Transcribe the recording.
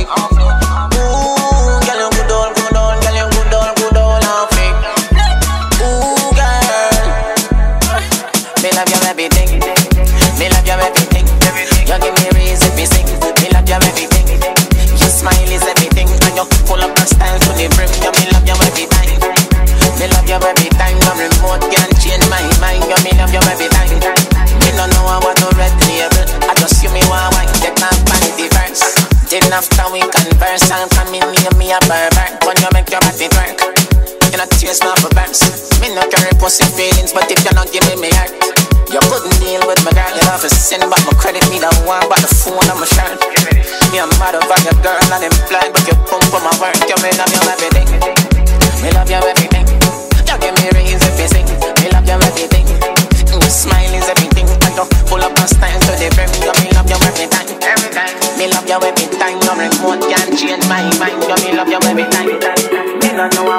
Ooh, girl, you good old, girl, you good old, and fake. Ooh, girl, me love you everything. Me love you everything. You give me reason to sing. Me love you everything. Your smile is everything, and you full of the style to the brim. You me love you every time. Me love you every time. No remote can change my mind. You me love you every time. Me no know I want no red label. I just you me want wine. Take my vanity verse. Then after we converse, I'm coming near me a pervert. When you make your body work, you not chase my for verse. Me no carry pussy feelings, but if you not give me heart, you couldn't deal with my girl. You have to send back my credit. Me the one but the phone on my shirt. Me a mad over your girl and implied, but you pump for my work. You me love you everything. Me love you everything. You give me reason to sing. Me love you everything. Your smile is everything. And you pull up my style to the brim. You me love you every time. Me love you every time. Your remote can't change my mind. You me love you every time. Me don't know